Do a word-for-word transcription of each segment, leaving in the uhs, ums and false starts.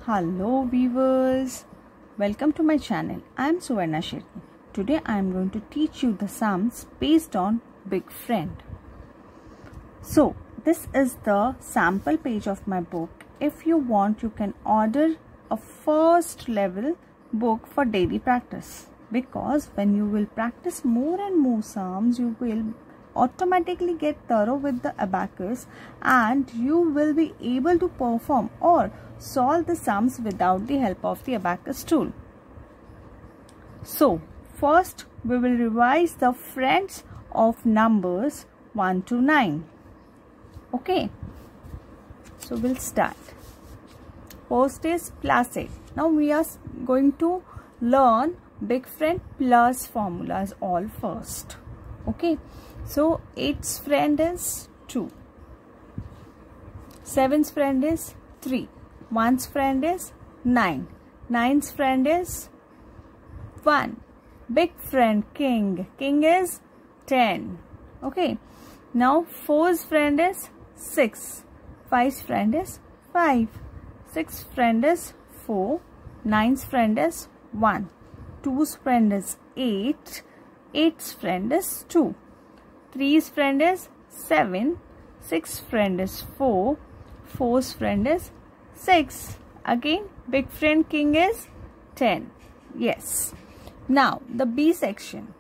Hello viewers, welcome to my channel. I am Suvarna Shetty. Today I am going to teach you the sums based on Big Friend. So this is the sample page of my book. If you want, you can order a first level book for daily practice, because when you will practice more and more sums, you will automatically get thorough with the abacus and you will be able to perform or solve the sums without the help of the abacus tool. So first we will revise the friends of numbers one to nine. Okay, so we'll start. First is plus eight. Now we are going to learn Big Friend plus formulas all first. Okay, so eight's friend is two, seven's friend is three, one's friend is nine, nine's friend is one, big friend king, king is ten. Okay, now four's friend is six, five's friend is five, sixth friend is four, nine's friend is one, two's friend is eight, eight's friend is two, three's friend is seven, six's friend is four, four's friend is six. Again, big friend king is ten. Yes. Now the B section.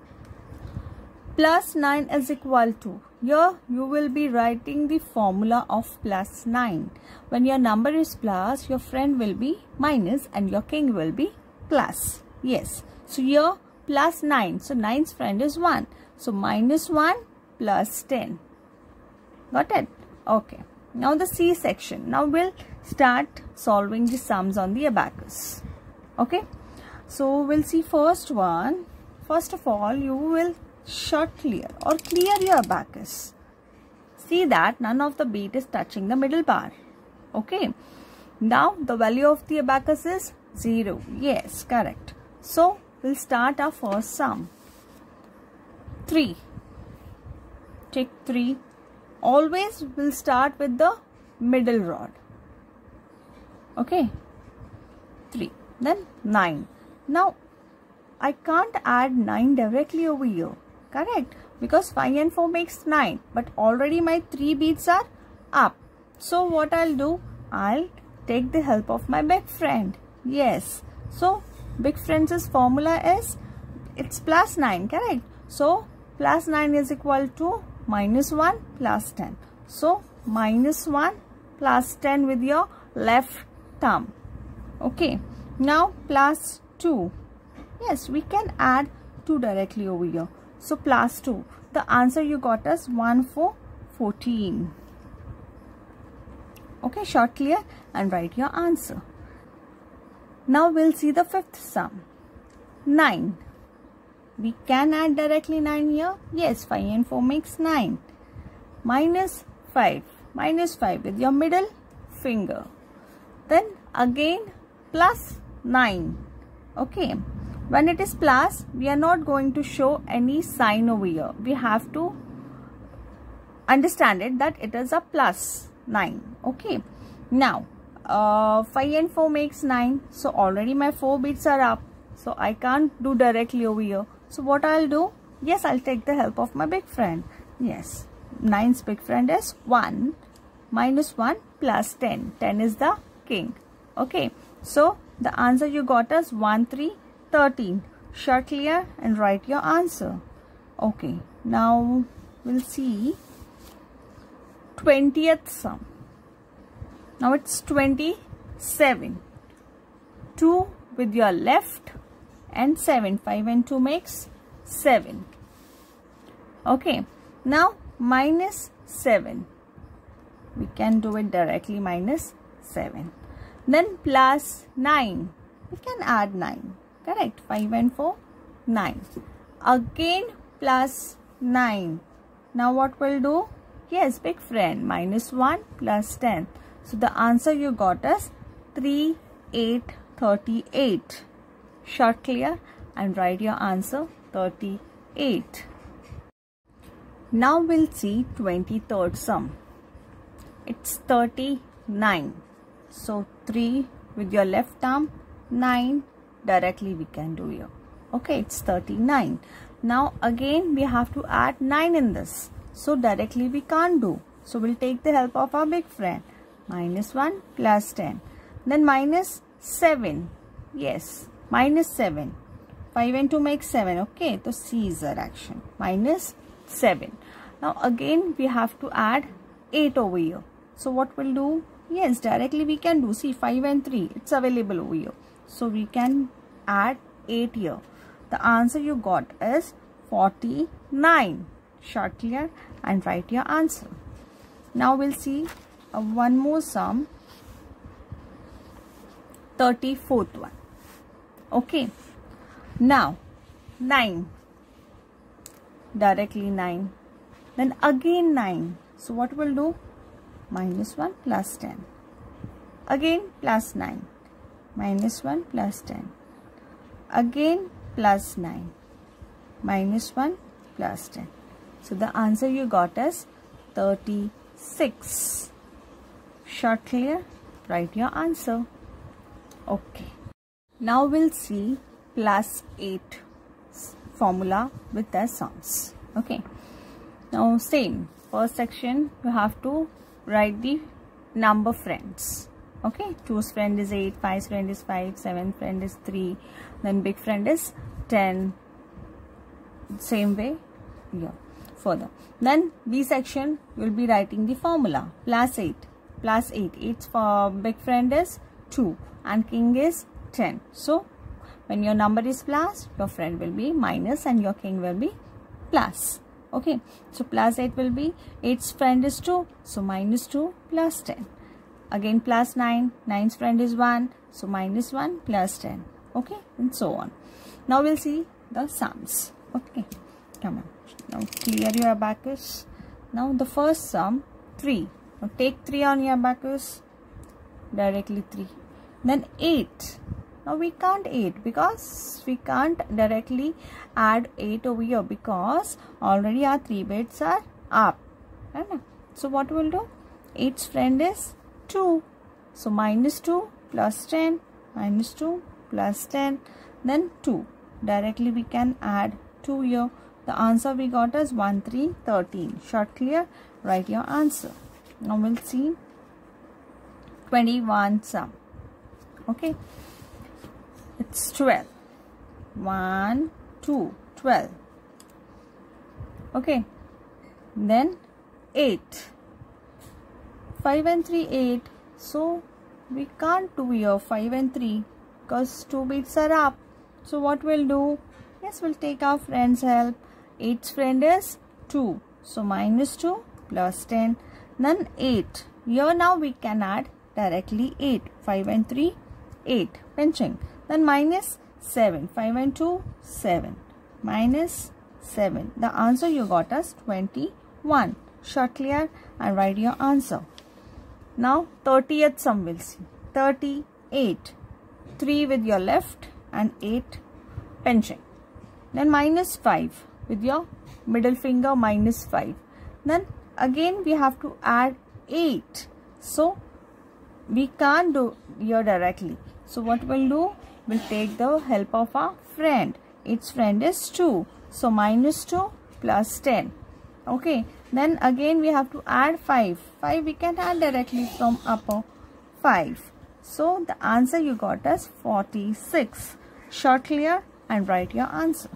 Plus nine is equal to. Here you will be writing the formula of plus nine. When your number is plus, your friend will be minus and your king will be plus. Yes. So here plus nine. So nine's friend is one. So minus one plus ten. Got it? Okay. Now the C section. Now we'll start solving the sums on the abacus. Okay. So we'll see first one. First of all, you will shut clear or clear your abacus. See that none of the beat is touching the middle bar. Okay. Now the value of the abacus is zero. Yes, correct. So we'll start our first sum. three. Take three. Always we'll start with the middle rod. Okay. three. Then nine. Now I can't add nine directly over here. Correct. Because five and four makes nine. But already my three beats are up. So what I'll do? I'll take the help of my big friend. Yes. So big friend's formula is, it's plus nine. Correct. So plus nine is equal to minus one plus ten. So minus one plus ten with your left thumb. Okay. Now plus two. Yes, we can add two directly over here. So plus two. The answer you got is one for fourteen. Okay, short clear and write your answer. Now we'll see the fifth sum. nine. We can add directly nine here. Yes, five and four makes nine. Minus five. Minus five with your middle finger. Then again plus nine. Okay. When it is plus, we are not going to show any sign over here. We have to understand it that it is a plus nine. Okay. Now, uh, five and four makes nine. So already my four beats are up. So I can't do directly over here. So what I'll do? Yes, I'll take the help of my big friend. Yes. nine's big friend is one. Minus one plus ten. ten is the king. Okay. So the answer you got is one, three, thirteen. Short clear and write your answer. Okay. Now we'll see twentieth sum. Now it's twenty-seven. two with your left and seven. five and two makes seven. Okay. Now minus seven. We can do it directly, minus seven. Then plus nine. We can add nine. Correct. five and four, nine. Again plus nine. Now what we'll do? Yes, big friend. Minus one plus ten. So the answer you got is three, eight, thirty-eight. Short clear and write your answer thirty-eight. Now we'll see twenty-third sum. It's thirty-nine. So three with your left arm, nine directly we can do here. Okay, it's thirty-nine. Now again we have to add nine in this. So directly we can't do. So we'll take the help of our big friend. Minus one plus ten. Then minus seven. Yes, minus seven. five and two makes seven. Okay, so C is our action. Minus seven. Now again we have to add eight over here. So what we'll do? Yes, directly we can do. See, five and three. It's available over here. So we can add eight here. The answer you got is forty-nine. Short, clear, and write your answer. Now we'll see uh, one more sum. thirty-fourth one. Okay. Now nine. Directly nine. Then again nine. So what we'll do? Minus one plus ten. Again plus nine. Minus one plus ten. Again plus nine. Minus one plus ten. So the answer you got is thirty-six. Short, clear? Write your answer. Okay. Now we'll see plus eight formula with the sums. Okay. Now same. First section you have to write the number friends. Okay. two's friend is eight, five's friend is five, seventh friend is three, then big friend is ten. Same way here. Further. Then B section will be writing the formula. Plus eight. Plus eight. eight's for big friend is two and king is ten. So when your number is plus, your friend will be minus and your king will be plus. Okay. So plus eight will be eight's friend is two. So minus two plus ten. Again plus nine. nine's friend is one. So minus one plus ten. Okay. And so on. Now we'll see the sums. Okay. Come on. Now clear your abacus. Now the first sum, three. Now take three on your abacus. Directly three. Then eight. Now we can't eight because we can't directly add eight over here because already our three bits are up. Right? So what we'll do? eight's friend is two. So minus two plus ten. Minus two plus ten. Then two. Directly we can add two here. The answer we got is one, three, thirteen. Short, clear? Write your answer. Now we'll see twenty-one sum. Okay. It's twelve. one, two, twelve. Okay. Then eight. five and three, eight. So we can't do here five and three because two bits are up. So what we'll do? Yes, we'll take our friend's help. eight's friend is two. So minus two plus ten. Then eight. Here now we can add directly eight. five and three, eight. Pinching. Then minus seven. five and two, seven. Minus seven. The answer you got is twenty-one. Short, clear, and write your answer. Now thirtieth sum we'll see. thirty-eight. three with your left and eight pinching. Then minus five with your middle finger, minus five. Then again we have to add eight. So we can't do here directly. So what we'll do? We'll take the help of our friend. Its friend is two. So minus two plus ten. Okay. Then again we have to add five. five we can add directly from upper five. So the answer you got is forty-six. Short, clear, and write your answer.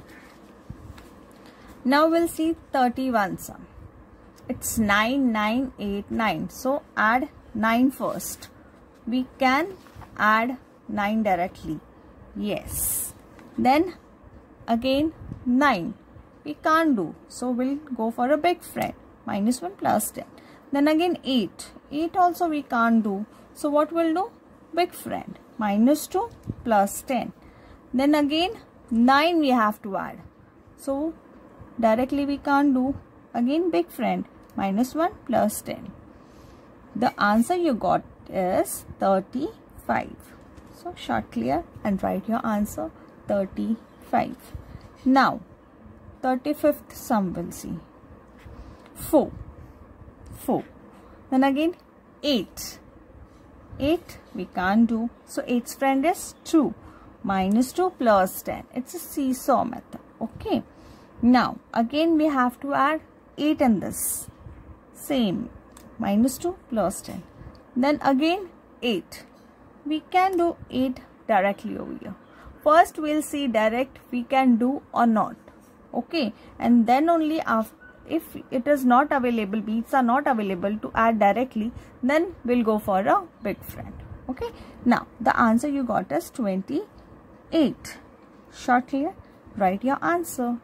Now we'll see thirty-one sum. It's nine, nine, eight, nine. So add nine first. We can add nine directly. Yes. Then again nine. We can't do. So we'll go for a big friend. Minus one plus ten. Then again eight. eight also we can't do. So what we'll do? Big friend. Minus two plus ten. Then again nine we have to add. So directly we can't do. Again big friend. Minus one plus ten. The answer you got is thirty-five. So short, clear, and write your answer thirty-five. Now thirty-fifth sum we'll see. four. four. Then again eight. eight we can't do. So eight's friend is two. Minus two plus ten. It's a seesaw method. Okay. Now again we have to add eight in this. Same. Minus two plus ten. Then again eight. We can do eight directly over here. First we'll see direct we can do or not. Okay. And then only after, if it is not available, beats are not available to add directly, then we'll go for a big friend. Okay. Now the answer you got is twenty-eight. Shortly write your answer.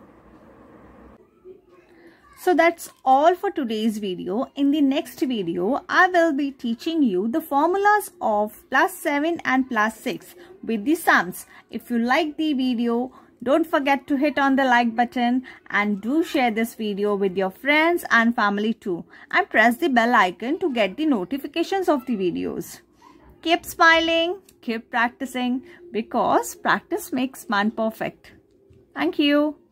So that's all for today's video. In the next video, I will be teaching you the formulas of plus seven and plus six with the sums. If you like the video, don't forget to hit on the like button and do share this video with your friends and family too. And press the bell icon to get the notifications of the videos. Keep smiling, keep practicing because practice makes man perfect. Thank you.